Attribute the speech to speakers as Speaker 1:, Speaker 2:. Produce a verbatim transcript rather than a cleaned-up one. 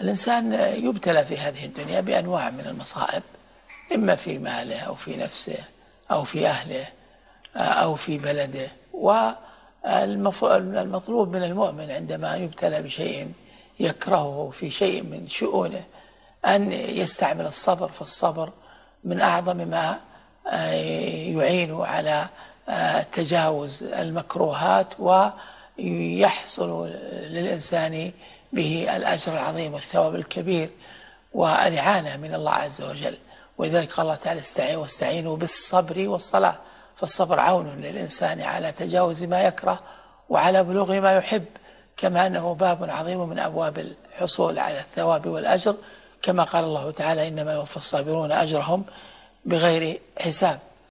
Speaker 1: الإنسان يبتلى في هذه الدنيا بأنواع من المصائب، إما في ماله أو في نفسه أو في أهله أو في بلده. والمطلوب من المؤمن عندما يبتلى بشيء يكرهه في شيء من شؤونه أن يستعمل الصبر، فالصبر من أعظم ما يعين على تجاوز المكروهات ويحصل للإنسان به الأجر العظيم والثواب الكبير والإعانة من الله عز وجل. ولذلك قال الله تعالى: استعينوا واستعينوا بالصبر والصلاة. فالصبر عون للإنسان على تجاوز ما يكره وعلى بلوغ ما يحب، كما أنه باب عظيم من أبواب الحصول على الثواب والأجر، كما قال الله تعالى: إنما يوفى الصابرون أجرهم بغير حساب.